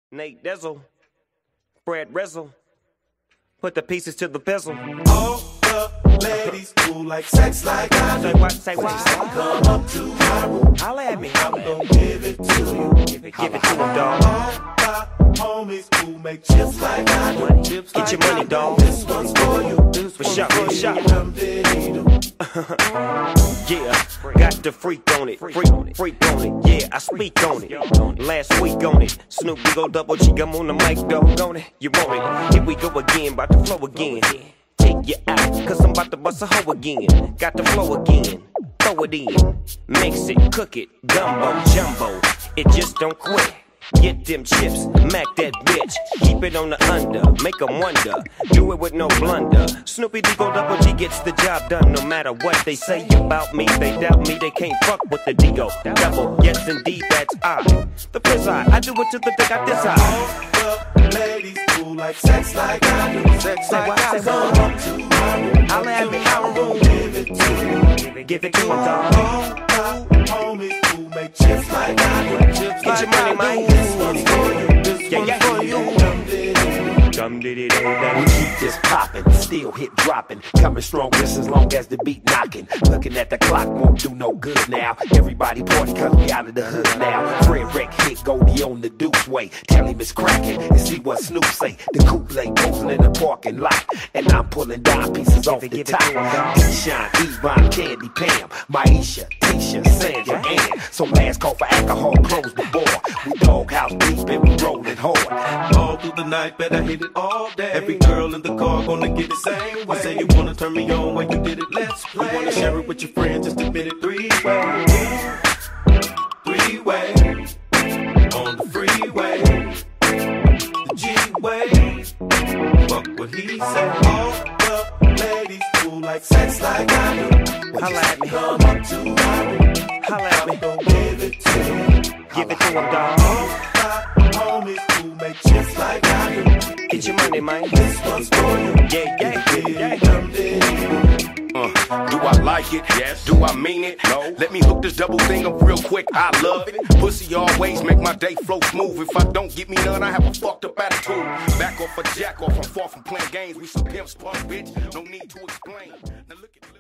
Nate Dizzle, Fred Rizzle, put the pieces to the pizzle. All the ladies who like sex like I do. Say what? Come up to my room. Holla at me. I'm gonna give it to you. Give it to him, dog. All my homies who make chips like I do. Get your money, dog. This one's for you. This For one's sure, for for sure. you. Yeah, got the freak on it, freak on it, yeah, I speak on it. Last week on it, Snoop Dogg double G, I'm on the mic, dog, on it. You want it? Here we go again, bout to flow again. Take you out, cause I'm about to bust a hoe again. Got the flow again, throw it in, mix it, cook it, gumbo, jumbo, it just don't quit. Get them chips, mac that bitch, keep it on the under, make 'em wonder, do it with no blunder. Snoopy Dogg double G gets the job done, no matter what they say about me. They doubt me, they can't fuck with the Digo double. Yes indeed, that's I, the fizz I do it to the dick I desire. All the ladies who like sex like I do. Sex like I do. Come up to my room. Holla at me, I'm gonna give it to you. give it to him, dog. All my homies who make chips like I do. Get your money, man. This one's for you. This Yeah, one's yeah. for you. We keep this poppin', still hit dropping, coming strong just as long as the beat knocking. Looking at the clock won't do no good now. Everybody party cause we out of the hood now. Fred Wreck hit Goldie on the Deuce way. Tell him it's cracking and see what Snoop say. The coupe lay posing in the parking lot, and I'm pulling dime pieces off the Give it top. to him, dog. D-Shine, Yvonne, Candy, Pam, Maisha, Tisha, Sandra, Ann. So last call for alcohol, close the bar. We doghouse deep and we rollin' hard. All through the night, better hit it all day. Every girl in the car gonna get the same way. You say you wanna turn me on when you did it, let's play. You wanna share it with your friends, just a minute, three-way. Three-way. On the freeway. The G-way. Fuck what he said. All the ladies who like sex like I do. Holla at me. Come up to my room. Holla at me, I'm gonna give it to you. give it to him, dog. All my homies who make chips like I do. Get your money, man. This one's for you. Yeah. Do I like it? Yes. Do I mean it? No. Let me hook this double thing up real quick. I love it. Pussy always make my day flow smooth. If I don't get me none, I have a fucked up attitude. Back off a jack off. I'm far from playing games. We some pimps, punk bitch. No need to explain. Now look at